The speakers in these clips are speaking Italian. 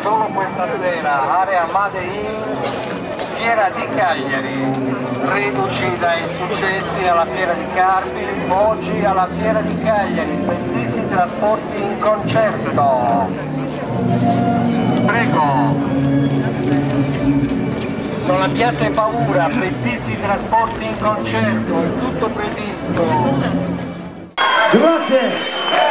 solo questa sera, area Made in Fiera di Cagliari, reduci dai successi alla Fiera di Carpi, oggi alla Fiera di Cagliari, bellissimi trasporti in concerto. Prego, non abbiate paura, bellissimi trasporti in concerto, è tutto previsto. Grazie.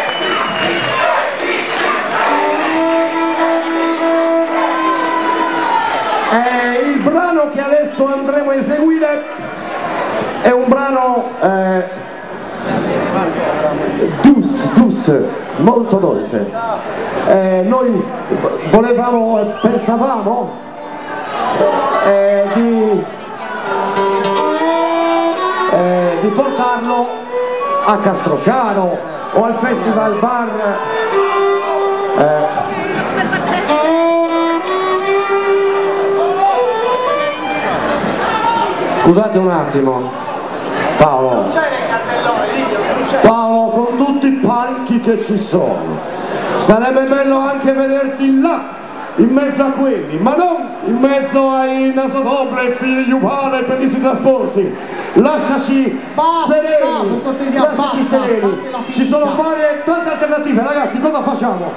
Il brano che adesso andremo a eseguire è un brano molto dolce. Noi pensavamo di portarlo a Castrocaro o al Festival Bar. Scusate un attimo, Paolo, con tutti i palchi che ci sono, sarebbe bello anche vederti là, in mezzo a quelli, ma non in mezzo ai nasodoble e figli di Upale e per questi trasporti. Lasciaci sereni, ci sono tante alternative, ragazzi, cosa facciamo?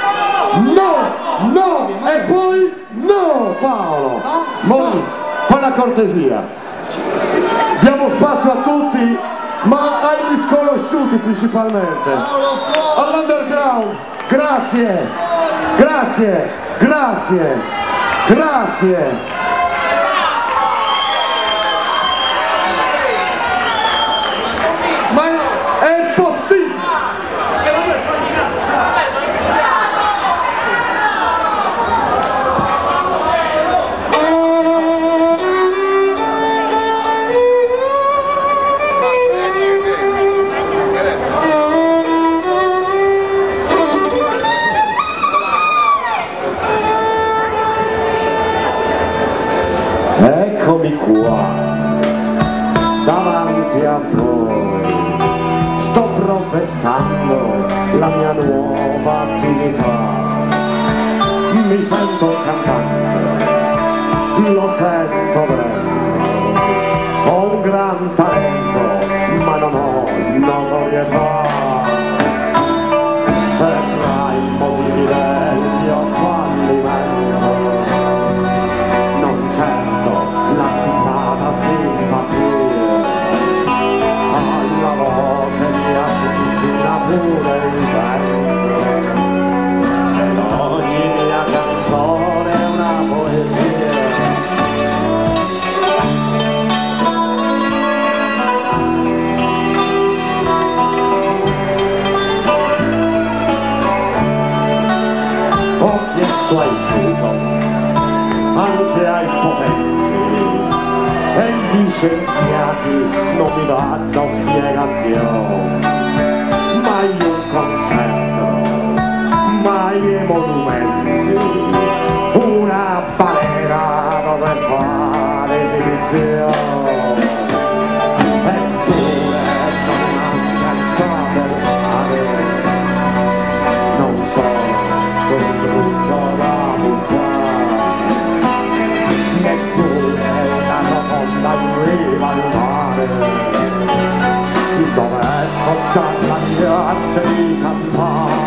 No, e poi no, Paolo, Maurice, fai la cortesia. Diamo spazio a tutti, ma agli sconosciuti principalmente. All'underground, grazie. Ma è possibile! Eccomi qua, davanti a voi, sto professando la mia nuova attività. Mi sento un cantante, lo sento dentro, ho un gran talento, ma non ho notorietà. E tra i motivi del mio fallimento non certo la spiccata simpatia, alla voce mia si infila pure il vento, ed ogni mia canzone è una poesia. Ho chiesto aiuto anche ai potenti e gli scienziati non mi danno spiegazioni, mai un concerto, mai i monumenti, una balena dove fare esibizioni. Eppure non mancanza avversari, non sono così brutto da buttare, neppure una rotonda in riva al mare, dove sfociare la mia arte di cantare.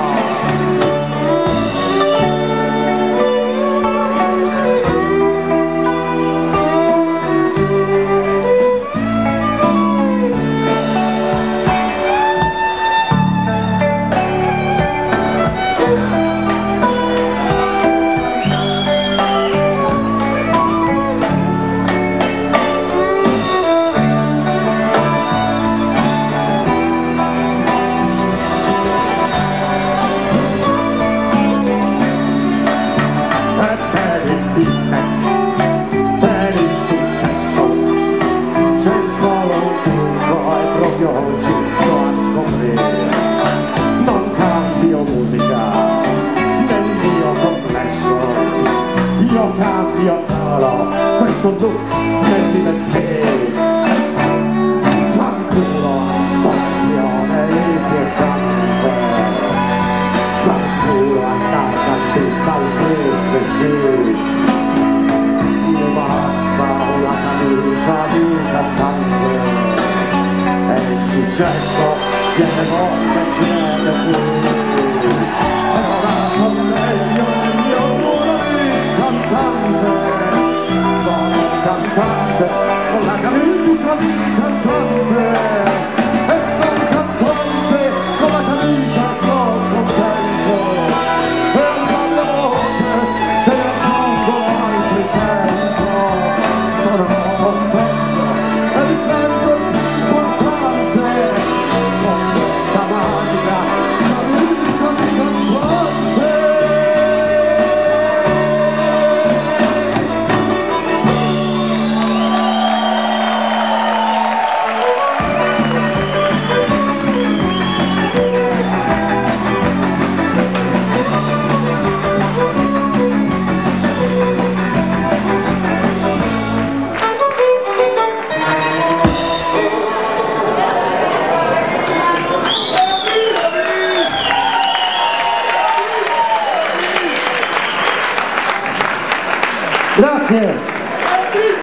Cambio solo questo look negli vestiti, fanculo a scorpione inquietante, fanculo a tanta tutta al frizz oggi mi basta la camicia di cantante e il successo siete voi che siete qui e ora sono meglio il mio ruolo di cantante, sono un cantante con la camicia di cantante e sono un cantante con la camicia, sono contento e alla voce se ne aggiungo altri 100 sono contento e mi sento importante con questa magica camicia di cantante. Grazie.